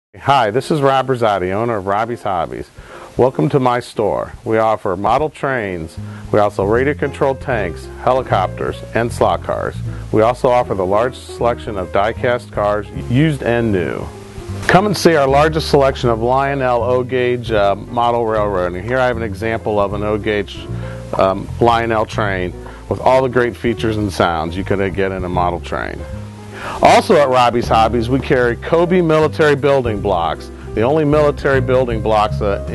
Hi, this is Rob Rosati, owner of Robbie's Hobbies. Welcome to my store. We offer model trains. We also radio-controlled tanks, helicopters, and slot cars. We also offer the largest selection of die-cast cars, used and new. Come and see our largest selection of Lionel O-Gauge model railroad. And here I have an example of an O-Gauge Lionel train with all the great features and sounds you could get in a model train. Also at Robbie's Hobbies, we carry Kobe military building blocks, the only military building blocks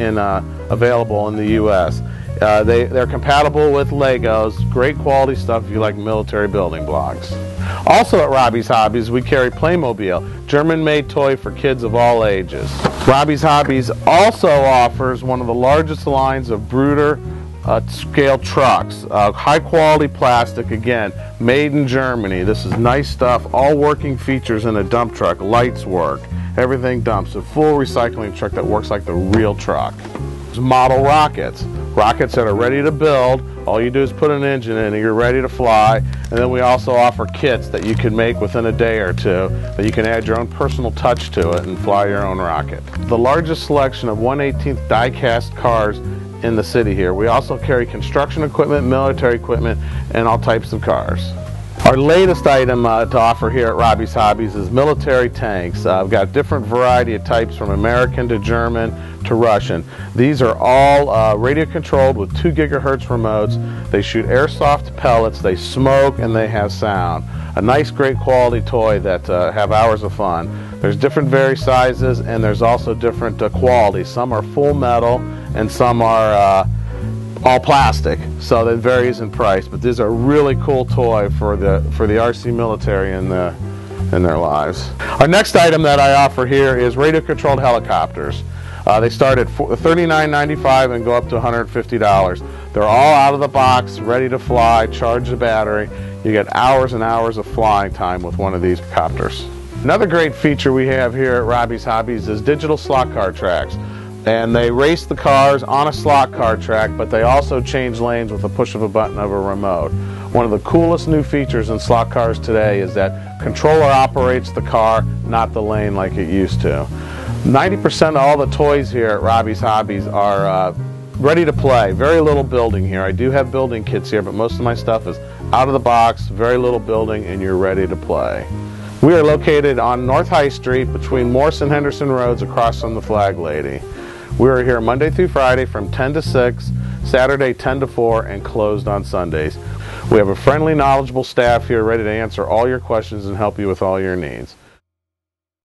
available in the U.S. They're compatible with Legos, great quality stuff if you like military building blocks. Also at Robbie's Hobbies, we carry Playmobil, German-made toy for kids of all ages. Robbie's Hobbies also offers one of the largest lines of Brüder scale trucks, high quality plastic, again made in Germany. This is nice stuff, all working features in a dump truck. Lights work, everything dumps, a full recycling truck that works like the real truck. There's model rockets that are ready to build. All you do is put an engine in and you're ready to fly. And then we also offer kits that you can make within a day or two that you can add your own personal touch to it and fly your own rocket. The largest selection of 1/18 die-cast cars in the city here. We also carry construction equipment, military equipment, and all types of cars. Our latest item to offer here at Robbie's Hobbies is military tanks. I've got different variety of types from American to German to Russian. These are all radio controlled with 2 gigahertz remotes. They shoot airsoft pellets, they smoke, and they have sound. A nice, great quality toy that have hours of fun. There's different various sizes, and there's also different qualities. Some are full metal and some are all plastic, so that varies in price. But these are a really cool toy for the RC military in their lives. Our next item that I offer here is radio-controlled helicopters. They start at $39.95 and go up to $150. They're all out of the box, ready to fly, charge the battery. You get hours and hours of flying time with one of these copters. Another great feature we have here at Robbie's Hobbies is digital slot car tracks. And they race the cars on a slot car track, but they also change lanes with the push of a button of a remote. One of the coolest new features in slot cars today is that controller operates the car, not the lane like it used to. 90% of all the toys here at Robbie's Hobbies are ready to play. Very little building here. I do have building kits here, but most of my stuff is out of the box, very little building, and you're ready to play. We are located on North High Street between Morse and Henderson Roads across from the Flag Lady. We are here Monday through Friday from 10 to 6, Saturday 10 to 4, and closed on Sundays. We have a friendly, knowledgeable staff here ready to answer all your questions and help you with all your needs.